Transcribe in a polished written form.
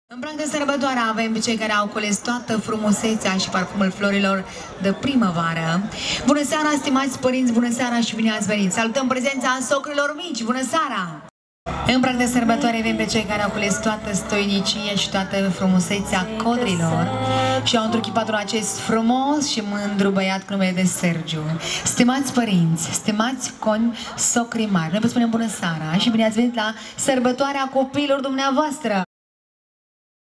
În prag de sărbătoare avem pe cei care au cules toată frumusețea și parfumul florilor de primăvară. Bună seara, stimați părinți, bună seara și bine ați venit! Salutăm prezența socrilor mici, bună seara! În prag de sărbătoare avem pe cei care au cules toată stoinicia și toată frumusețea codrilor și au întruchipat acest frumos și mândru băiat cu numele de Sergiu. Stimați părinți, stimați coni, socri mari, noi vă spunem bună seara și bine ați venit la sărbătoarea copiilor dumneavoastră!